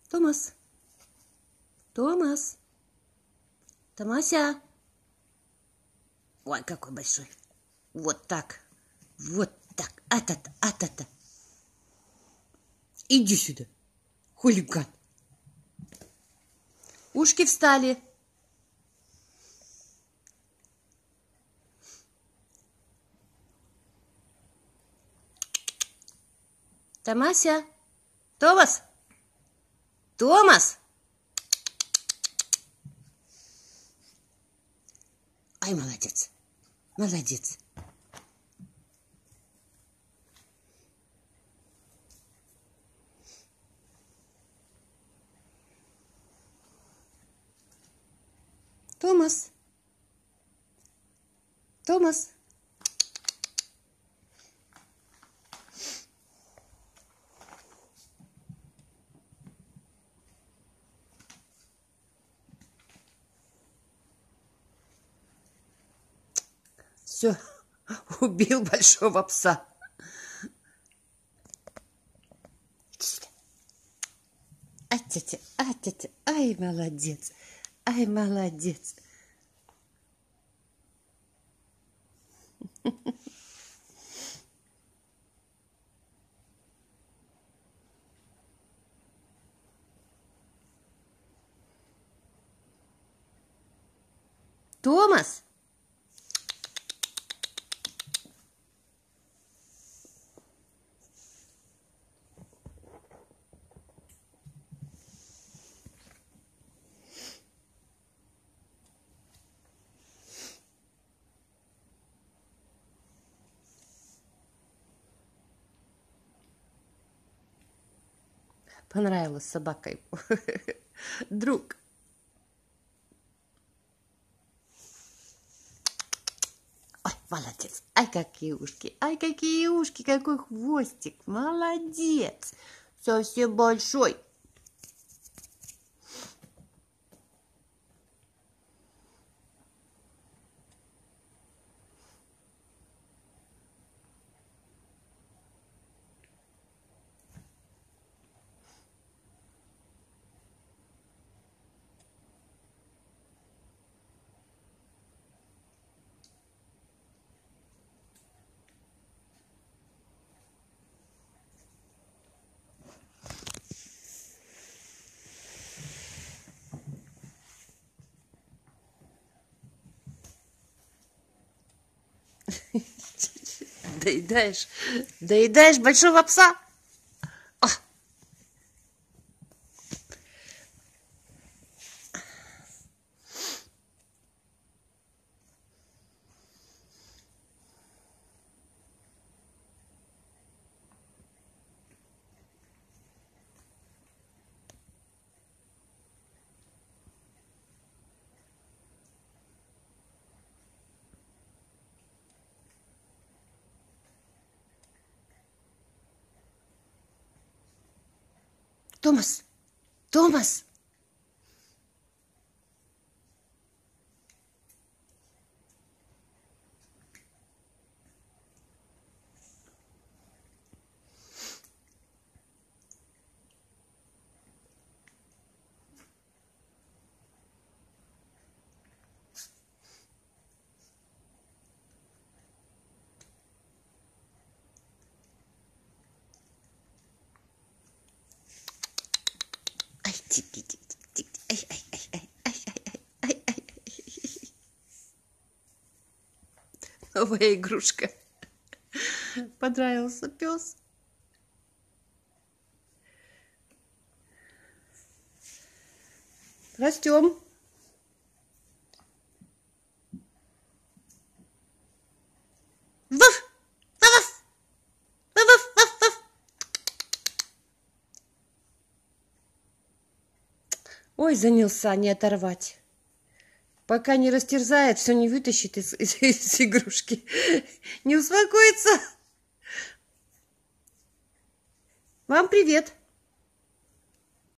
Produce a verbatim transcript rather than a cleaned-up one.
Томас. Томас. Томася. Ой, какой большой. Вот так. Вот так. А-та-та, а-та-та. Иди сюда, хулиган. Ушки встали. Томася. Томас. Томас. Ай, молодец. Молодец. Томас. Томас. Все, убил большого пса. Ай, тетя, ай, тетя, ай, молодец, ай, молодец. Томас. Понравилась собака ему. Друг. Ой, молодец. Ай, какие ушки. Ай, какие ушки, какой хвостик. Молодец. Совсем большой. Доедаешь, доедаешь большого пса. О! Томас, Томас. Ай, тики, тики, тики, ай, ай, ай, ай, ай, ай, ай, ай, ай. Новая игрушка. Понравился пес. Растем. Ваф! Ваф! Ваф! Ваф! Ваф! Ой, занялся, не оторвать. Пока не растерзает, все не вытащит из, из, из игрушки. Не успокоится. Вам привет.